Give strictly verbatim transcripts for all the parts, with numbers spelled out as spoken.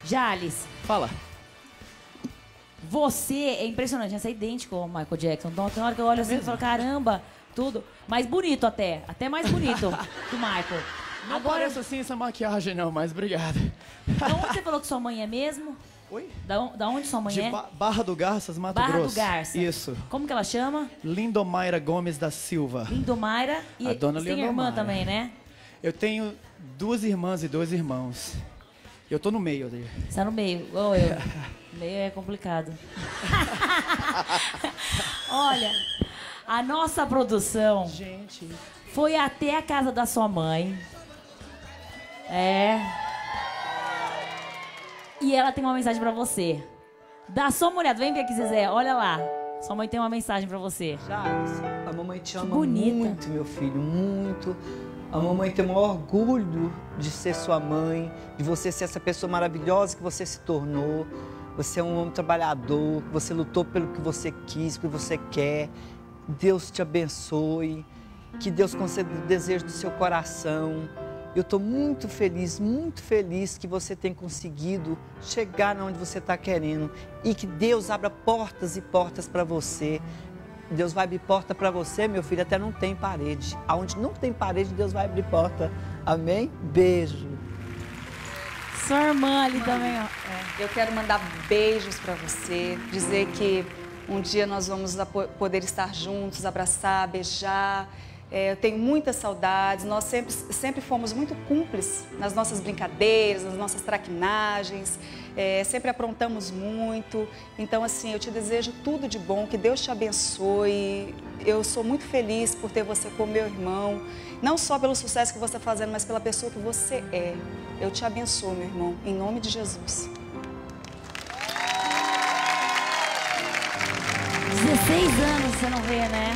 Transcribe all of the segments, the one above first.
Jales. Fala. Você é impressionante, né? Você é idêntico ao Michael Jackson. Então, tem hora que eu olho assim e falo, caramba, tudo. Mais bonito até. Até mais bonito que o Michael. Não Agora, parece assim essa maquiagem não, mas obrigado. da onde você falou que sua mãe é mesmo? Oi? Da, on- da onde sua mãe De é? Ba- Barra do Garças, Mato Barra Grosso. do Garça. Isso. Como que ela chama? Lindomaira Gomes da Silva. Lindomaira. E A dona você tem irmã Lindomaira. também, né? Eu tenho duas irmãs e dois irmãos. Eu tô no meio ali. Você tá no meio, igual eu. No meio é complicado. Olha, a nossa produção Gente. foi até a casa da sua mãe. É. E ela tem uma mensagem pra você. Dá só uma olhada. Vem ver aqui, Zezé. Olha lá. Sua mãe tem uma mensagem pra você. Jales, a mamãe te ama bonita. muito, meu filho, muito. A mamãe tem o maior orgulho de ser sua mãe, de você ser essa pessoa maravilhosa que você se tornou. Você é um homem trabalhador, você lutou pelo que você quis, pelo que você quer. Deus te abençoe, que Deus conceda o desejo do seu coração. Eu estou muito feliz, muito feliz que você tenha conseguido chegar onde você está querendo e que Deus abra portas e portas para você. Deus vai abrir porta para você, meu filho, até não tem parede. Aonde não tem parede, Deus vai abrir porta. Amém? Beijo. Sua irmã ali também, ó. Eu quero mandar beijos para você, dizer que um dia nós vamos poder estar juntos, abraçar, beijar. É, eu tenho muitas saudades, nós sempre, sempre fomos muito cúmplices nas nossas brincadeiras, nas nossas traquinagens, é, sempre aprontamos muito. Então, assim, eu te desejo tudo de bom, que Deus te abençoe. Eu sou muito feliz por ter você como meu irmão, não só pelo sucesso que você está fazendo, mas pela pessoa que você é. Eu te abençoo, meu irmão, em nome de Jesus. dezesseis anos você não vê, né?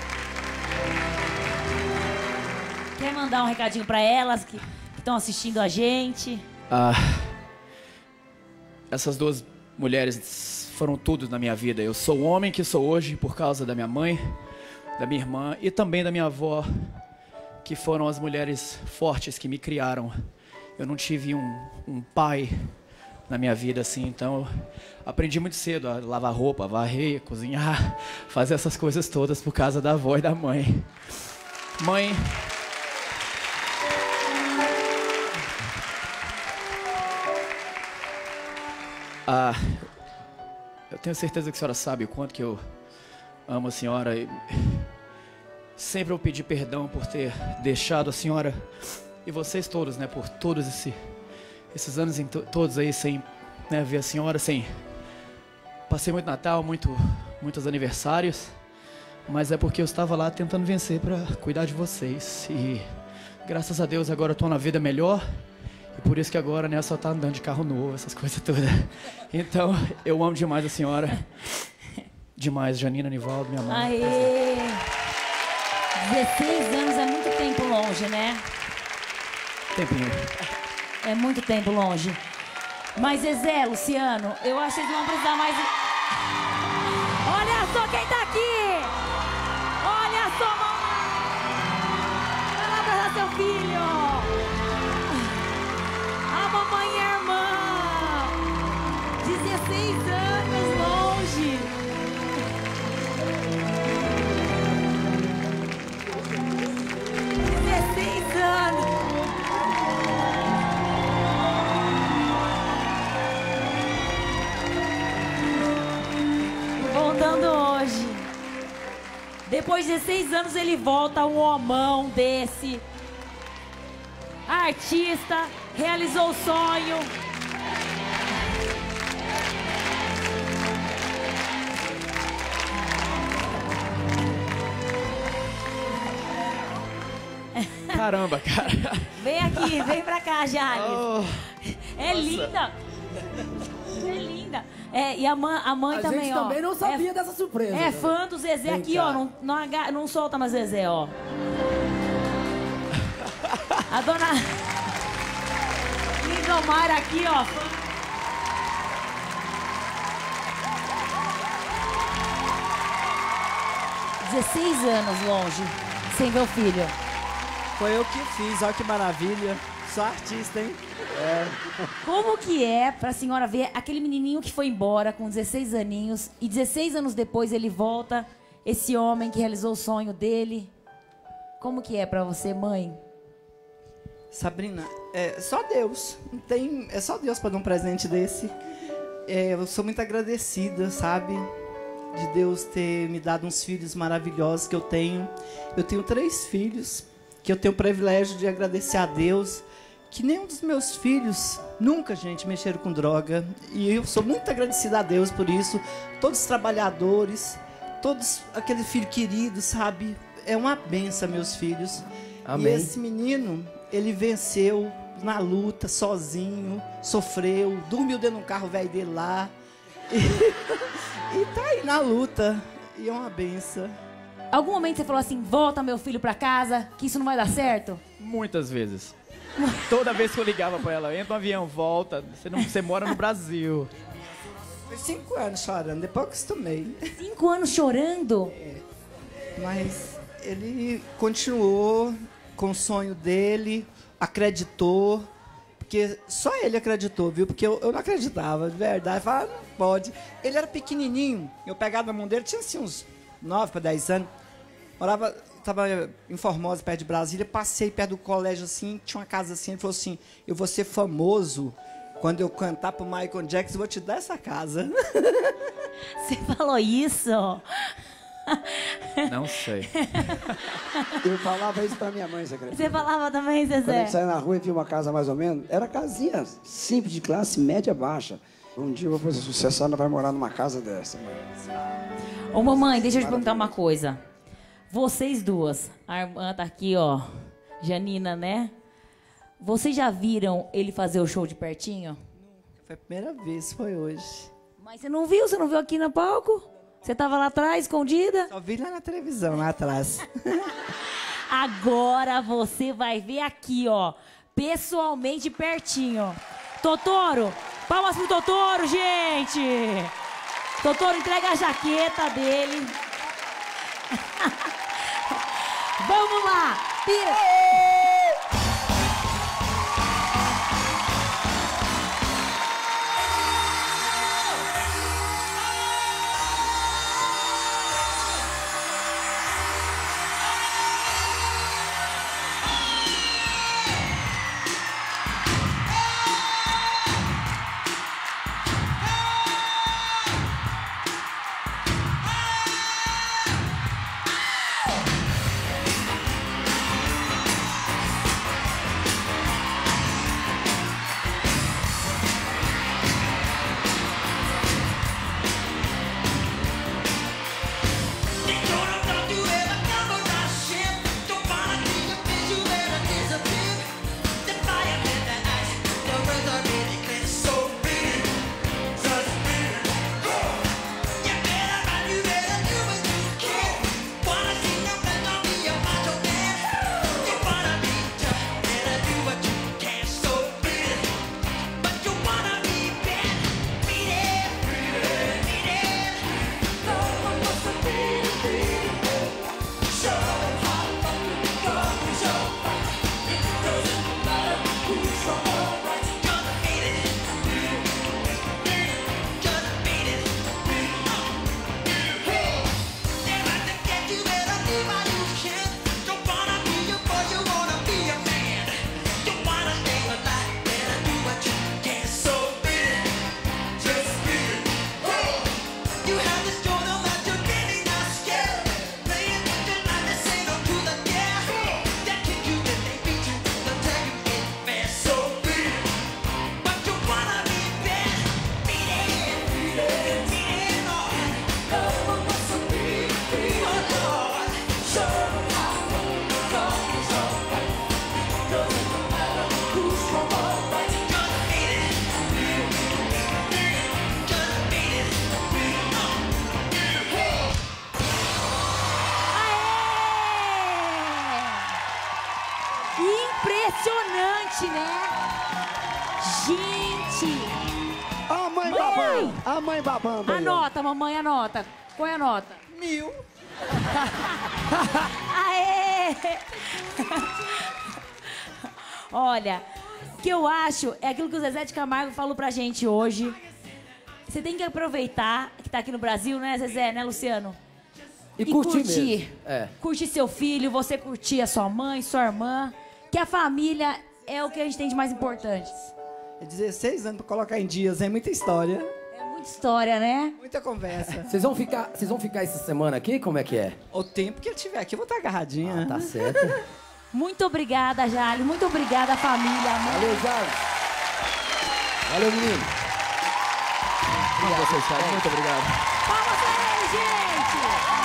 Quer mandar um recadinho pra elas que estão assistindo a gente? Ah, essas duas mulheres foram tudo na minha vida. Eu sou o homem que sou hoje por causa da minha mãe, da minha irmã e também da minha avó, que foram as mulheres fortes que me criaram. Eu não tive um, um pai na minha vida assim, então eu aprendi muito cedo a lavar roupa, varrer, cozinhar, fazer essas coisas todas por causa da avó e da mãe. Mãe... Ah, eu tenho certeza que a senhora sabe o quanto que eu amo a senhora e sempre eu pedi perdão por ter deixado a senhora e vocês todos, né, por todos esse, esses anos em to todos aí sem, né, ver a senhora, sem passei muito Natal, muito, muitos aniversários, mas é porque eu estava lá tentando vencer para cuidar de vocês e graças a Deus agora eu tô na vida melhor. E por isso que agora, né, só tá andando de carro novo, essas coisas todas. Então, eu amo demais a senhora. Demais, Janina, Nivaldo, minha mãe. Aê! dezesseis anos é muito tempo longe, né? Tempinho. É muito tempo longe. Mas, Zezé, Luciano, eu acho que eles vão precisar mais... Olha só quem tá aqui! Olha só, mamãe! Vai lá abraçar seu filho! A mamãe e a irmã! dezesseis anos longe! dezesseis anos! Voltando hoje. Depois de dezesseis anos ele volta, um homão desse. Artista, realizou o sonho. Caramba, cara. Vem aqui, vem pra cá, Jales. Oh, é linda. É linda. É, e a, mãe, a mãe A também, gente ó. também não sabia é, dessa surpresa. É né? fã do Zezé Vem aqui, cá. ó. Não, não, aga- não solta mais Zezé, ó. A dona Lindomara aqui, ó. dezesseis anos longe, sem ver o filho. Foi eu que fiz, olha que maravilha. Sou artista, hein? É. Como que é pra senhora ver aquele menininho que foi embora com dezesseis aninhos e dezesseis anos depois ele volta, esse homem que realizou o sonho dele? Como que é pra você, mãe? Sabrina, é só Deus. Não tem, é só Deus para dar um presente desse. É, eu sou muito agradecida, sabe? De Deus ter me dado uns filhos maravilhosos que eu tenho. Eu tenho três filhos que eu tenho o privilégio de agradecer a Deus. Que nenhum dos meus filhos nunca, gente, mexeram com droga. E eu sou muito agradecida a Deus por isso. Todos os trabalhadores, todos aquele filho querido, sabe? É uma benção, meus filhos. Amém. E esse menino, ele venceu na luta, sozinho, sofreu, dormiu dentro de um carro velho dele lá. E, e tá aí na luta. E é uma benção. Algum momento você falou assim, volta meu filho pra casa, que isso não vai dar certo? Muitas vezes. Toda vez que eu ligava pra ela, entra no avião, volta, você, não, você mora no Brasil. Foi cinco anos chorando, depois eu acostumei. Cinco anos chorando? É. Mas ele continuou com o sonho dele, acreditou, porque só ele acreditou, viu? Porque eu, eu não acreditava, de verdade. Eu falava, não pode. Ele era pequenininho, eu pegava na mão dele, tinha assim uns nove para dez anos. Morava, estava em Formosa, perto de Brasília, passei perto do colégio assim, tinha uma casa assim, ele falou assim, eu vou ser famoso quando eu cantar pro Michael Jackson, eu vou te dar essa casa. Você falou isso? Não sei. Eu falava isso pra minha mãe, você acredita? Você falava também, Zezé? Quando a gente saía na rua e via uma casa mais ou menos, era casinha simples, de classe média baixa. Um dia eu vou fazer sucesso, ela vai morar numa casa dessa. Ô, mamãe, deixa eu te perguntar uma coisa. Vocês duas, a irmã tá aqui, ó, Janina, né? Vocês já viram ele fazer o show de pertinho? Foi a primeira vez, foi hoje. Mas você não viu? Você não viu aqui no palco? Você tava lá atrás, escondida? Só vi lá na televisão, lá atrás. Agora você vai ver aqui, ó, pessoalmente pertinho. Totoro, palmas pro Totoro, gente! Totoro, entrega a jaqueta dele. Vamos lá! Pira! Impressionante, né? Gente! A mãe, Mãe! babando! A mãe babando! aí, ó. Anota, mamãe, anota. Qual é a nota? Mil. Aê! Olha, que eu acho é aquilo que o Zezé de Camargo falou pra gente hoje. Você tem que aproveitar que tá aqui no Brasil, né, Zezé, né, Luciano? E, E curtir, curtir. mesmo. É. Curtir seu filho, você curtir a sua mãe, sua irmã. Que a família é o que a gente tem de mais importante. É dezesseis anos pra colocar em dias, é muita história. É muita história, né? Muita conversa. Vocês vão ficar, vocês vão ficar essa semana aqui? Como é que é? O tempo que ele tiver aqui, eu vou estar agarradinha. Ah, tá certo. Muito obrigada, Jale. Muito obrigada, família. Amor. Valeu, Jale. Valeu, menino. Obrigado, vocês, cara. Muito obrigado. Palmas pra ele, gente!